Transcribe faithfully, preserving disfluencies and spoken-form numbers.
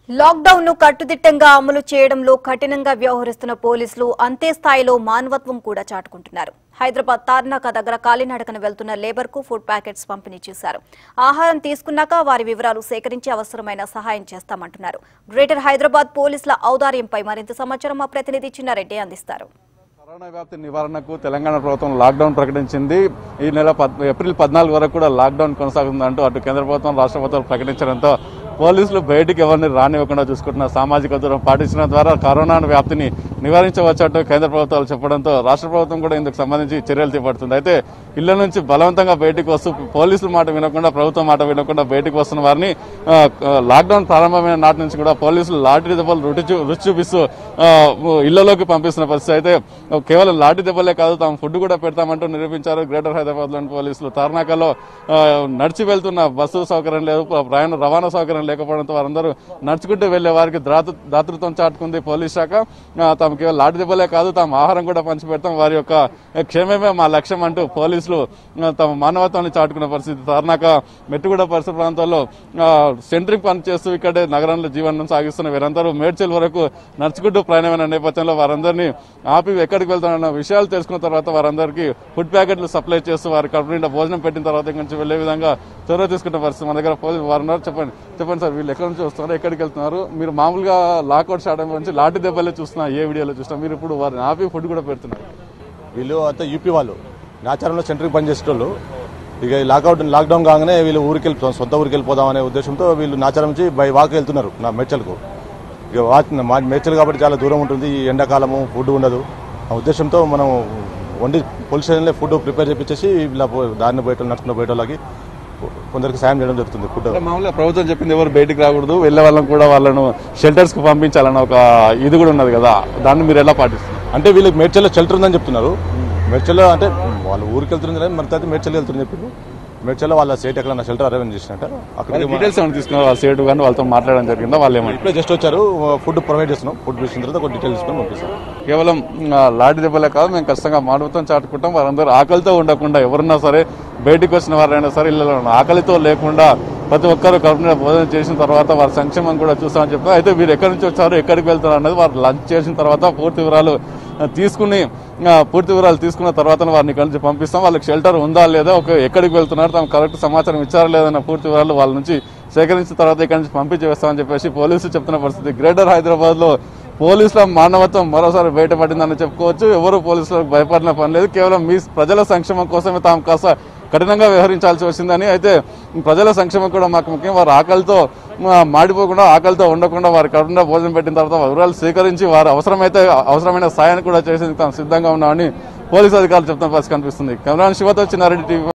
Lockdown ను కట్టుదిట్టంగా అమలు చేయడంలో కఠినంగా వ్యవహరిస్తున్న పోలీసులు అంతే స్థాయిలో మానవత్వం కూడా చాటుకుంటున్నారు. హైదరాబాద్ తార్నాక దగ్గర కాలినడకన వెళ్తున్న లేబర్ కు ఫుడ్ ప్యాకెట్స్ పంపిణీ చేశారు. ఆహారం తీసుకున్నాక వారి వివరాలు సేకరించి అవసరమైన సహాయం చేస్తామంటున్నారు. గ్రేటర్ హైదరాబాద్ పోలీసుల ఔదార్యంపై మరింత సమాచారం మా ప్రతినిధి చిన్నారెడ్డి అందిస్తారు. కరోనా వ్యాప్తి నివారణకు తెలంగాణ ప్రభుత్వం లాక్డౌన్ ప్రకటించింది. ఈ నెల ఏప్రిల్ పద్నాలుగు వరకు కూడా లాక్డౌన్ కొనసాగుతుందంటూ అటు కేంద్ర ప్రభుత్వం రాష్ట్ర ప్రభుత్వం ప్రకటించడంతో పోలీసులు బయటికి ఎవరిని రానివ్వకుండా చూసుకుంటున్న సామాజిక దూరం పాటించడం ద్వారా కరోనా వ్యాప్తిని నివారించవచ్చంటూ కేంద్ర ప్రభుత్వాలు చెప్పడంతో రాష్ట్ర ప్రభుత్వం కూడా ఇందుకు సంబంధించి చర్యలు చేపడుతుంది. అయితే ఇళ్ల నుంచి బలవంతంగా బయటకు వస్తూ పోలీసుల మాట వినకుండా ప్రభుత్వం మాట వినకుండా బయటకు వస్తున్న వారిని లాక్డౌన్ ప్రారంభమైన నాటి నుంచి కూడా పోలీసులు లాఠీ దెబ్బలు రుచి రుచి చూపిస్తూ ఇళ్లలోకి పంపిస్తున్న పరిస్థితి. అయితే కేవలం లాఠీ దెబ్బలే కాదు, తాము ఫుడ్ కూడా పెడతామంటూ నిరూపించారు గ్రేటర్ హైదరాబాద్ లోని పోలీసులు. తార్నాకలో నడిచి వెళ్తున్న బస్సు సౌకర్యం లేదు, ప్రయాణ రవాణా సౌకర్యం లేకపోవడంతో వారందరూ నడుచుకుంటూ వెళ్లే వారికి దాతృత్వం చాటుకుంది పోలీస్ శాఖ. తాము కేవలం లాఠీ దెబ్బలే కాదు, తాము ఆహారం కూడా పంచిపెడతాం, వారి యొక్క క్షేమమే మా లక్ష్యం అంటూ పోలీసులు తమ మానవత్వాన్ని చాటుకున్న పరిస్థితి. తార్నాక మెట్టుగూడ పరిసర ప్రాంతాల్లో సెంట్రింగ్ పని చేస్తూ ఇక్కడే నగరంలో జీవనం సాగిస్తున్న వీరందరూ మేడ్చల్ వరకు నడుచుకుంటూ ప్రయాణమైన నేపథ్యంలో వారందరినీ ఆపి ఎక్కడికి వెళ్తారన్న విషయాలు తెలుసుకున్న తర్వాత వారందరికీ ఫుడ్ ప్యాకెట్లు సప్లై చేస్తూ వారి కడుపు నిండా భోజనం పెట్టిన తర్వాత ఇక్కడి నుంచి వెళ్లే విధంగా చొరవ తీసుకున్న పరిస్థితి. మన దగ్గర పోలీసు వారు ఉన్నారు. చెప్పండి చెప్పండి సార్, వీళ్ళు ఎక్కడి నుంచి వస్తున్నారు, ఎక్కడికి వెళ్తున్నారు? మీరు మామూలుగా లాకౌట్ స్టార్ట్ నుంచి లాఠీ దెబ్బలే చూస్తున్నారు, ఏ వీడియోలో చూస్తున్నారు, మీరు ఇప్పుడు వారిని ఆపి ఫుడ్ కూడా పెడుతున్నారు. వీళ్ళు అంతా యూపీ వాళ్ళు నాచారంలో సెంటర్కి పనిచేసేటోళ్ళు. ఇక లాకౌట్ లాక్డౌన్ కాగానే వీళ్ళు ఊరికి వెళ్ళిపోతాం, సొంత ఊరికి వెళ్ళిపోదాం అనే ఉద్దేశంతో వీళ్ళు నాచారం నుంచి బై వాక్ వెళ్తున్నారు నా మేడ్చల్కు. ఇక వాచ్ మా మేడ్చల్ కాబట్టి చాలా దూరం ఉంటుంది, ఈ ఎండాకాలము ఫుడ్ ఉండదు. ఆ ఉద్దేశంతో మనం వండి పోలీస్ స్టేషన్లో ఫుడ్ ప్రిపేర్ చేపించేసి ఇలా దారిని పోయేటోళ్ళు నడుచుకున్న పోయేటోళ్ళకి కొందరికి సాయం చేయడం జరుగుతుంది. ఫుడ్ మామూలుగా ప్రభుత్వం చెప్పింది ఎవరు బయటికి రాకూడదు, వెళ్లే వాళ్ళని కూడా వాళ్ళను షెల్టర్స్ కు పంపించాలన్న ఒక ఇది కూడా ఉన్నది కదా, దాన్ని మీరు ఎలా పాటిస్తున్నారు? అంటే వీళ్ళకి మేడ్చల్లో షెల్టర్ ఉందని చెప్తున్నారు. మేడ్చల్లో అంటే వాళ్ళు ఊరికి వెళ్తున్నారు కానీ మరి తర్వాత మేడ్చల్ వెళ్తున్నారు చెప్పింది. మేడ్చల్లో వాళ్ళ సేట్ ఎక్కడ షెల్టర్ అరేంజ్ చేసినట్ట అక్కడ డీటెయిల్స్ ఏమైనా తీసుకున్నారు, వాళ్ళ సేటు కానీ వాళ్ళతో మాట్లాడడం జరిగిందా? వాళ్ళు ఏమైనా ఇప్పుడే జస్ట్ వచ్చారు, ఫుడ్ ప్రొవైడ్ చేస్తున్నాం, ఫుడ్ ఇచ్చిన తర్వాత ఒక డీటెయిల్ తీసుకొని పంపిస్తాం. కేవలం లాఠీ దెబ్బలే కాదు, మేము ఖచ్చితంగా మానవత్వం చాటుకుంటాం, వారందరూ ఆకలితో ఉండకుండా ఎవరన్నా సరే బయటకు వచ్చిన వారైనా సరే ఇళ్ళలో ఆకలితో లేకుండా ప్రతి ఒక్కరు కడుపున భోజనం చేసిన తర్వాత వారి సంక్షేమం కూడా చూస్తామని చెప్తారు. అయితే వీరు ఎక్కడి నుంచి వచ్చారు, ఎక్కడికి వెళ్తారు అన్నది వారు లంచ్ చేసిన తర్వాత పూర్తి వివరాలు తీసుకుని పూర్తి వివరాలు తీసుకున్న తర్వాత వారిని ఇక్కడి నుంచి పంపిస్తాం. వాళ్ళకి షెల్టర్ ఉందా లేదా, ఒక ఎక్కడికి వెళ్తున్నారు, తమ కరెక్ట్ సమాచారం ఇచ్చారా లేదన్న పూర్తి వివరాలు వాళ్ళ నుంచి సేకరించిన తర్వాత ఇక్కడి నుంచి పంపించి వేస్తామని చెప్పేసి పోలీసులు చెప్తున్న పరిస్థితి. గ్రేటర్ హైదరాబాద్ లో పోలీసుల మానవత్వం మరోసారి బయటపడిందని చెప్పుకోవచ్చు. ఎవరు పోలీసులకు భయపడిన పని లేదు, కేవలం మీ ప్రజల సంక్షేమం కోసమే తాము కాస్త కఠినంగా వ్యవహరించాల్సి వచ్చిందని. అయితే ప్రజల సంక్షేమం కూడా మాకు ముఖ్యం, వారు ఆకలితో మాడిపోకుండా ఆకలితో ఉండకుండా వారి కడుపున భోజనం పెట్టిన తర్వాత వివరాలు సేకరించి వారు అవసరమైతే అవసరమైన సాయాన్ని కూడా చేసేందుకు తాము సిద్ధంగా ఉన్నామని పోలీసు అధికారులు చెప్తున్న పరిస్థితి కనిపిస్తుంది. కెమెరా శివతో చిన్నారెడ్డి టీవీ.